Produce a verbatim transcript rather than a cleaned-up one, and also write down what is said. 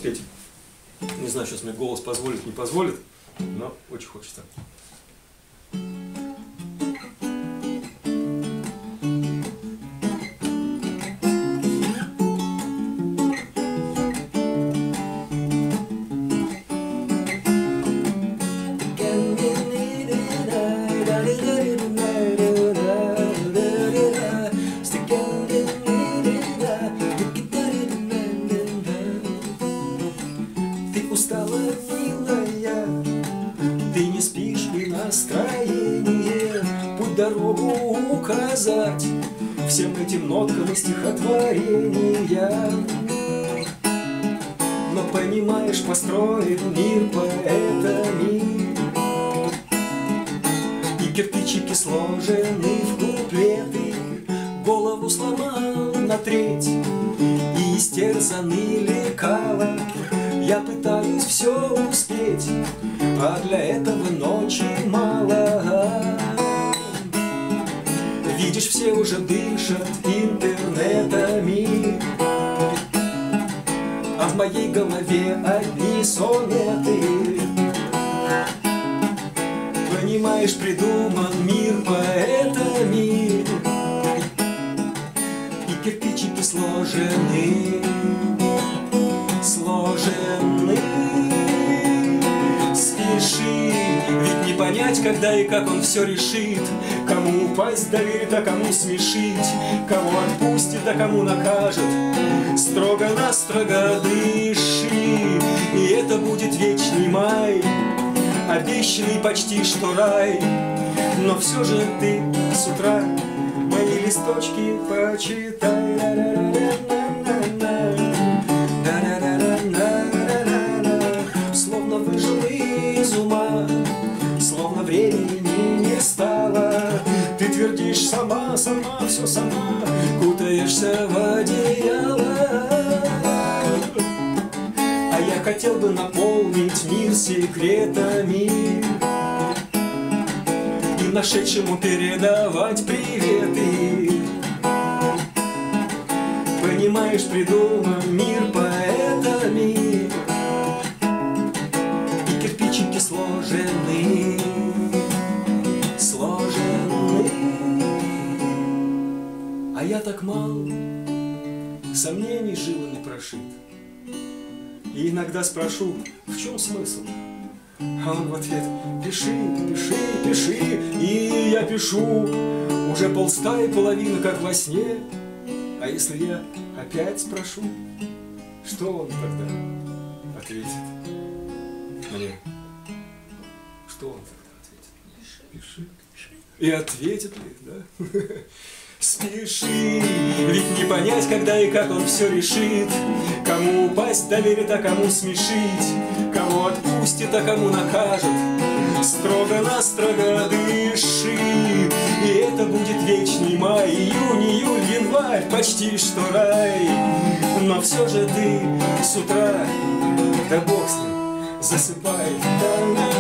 спеть. Не знаю, сейчас мне голос позволит, не позволит, но очень хочется. Устала, милая, ты не спишь, и настроение путь дорогу указать всем этим ноткам и стихотворения. Но понимаешь, построен мир поэтами, и кирпичики сложены в куплеты. Голову сломал на треть, и истерзаны лекала. Я пытаюсь все успеть, а для этого ночи мало. Видишь, все уже дышат интернетами, а в моей голове одни сонеты. Понимаешь, придуман мир поэтами, и кирпичики сложены. Сложены. Спеши, ведь не понять, когда и как он все решит. Кому упасть доверит, а кому смешить, кого отпустит, а кому накажет. Строго-настрого дыши, и это будет вечный май, обещанный почти что рай. Но все же ты с утра мои листочки почитай. Словно выжил из ума, словно времени не стало. Ты твердишь сама, сама, все сама, кутаешься в одеяло. А я хотел бы наполнить мир секретами и нашедшему передавать приветы. Понимаешь, придуман мир поэтами, и кирпичики сложены, сложены. А я так мал, сомнений жилами прошит. И иногда спрошу, в чем смысл? А он в ответ: пиши, пиши, пиши. И я пишу, уже полстаи половина, как во сне. А если я опять спрошу, что он тогда ответит мне? Что он тогда ответит? Пиши. Пиши. И ответит ли, да? Спеши, ведь не понять, когда и как он все решит. Кому упасть доверит, а кому смешить, кого отпустит, а кому накажет. Строго-настрого дыши, и это будет вечный май, июнь, июль, январь, почти что рай. Но все же ты с утра, да бог с ним, засыпай.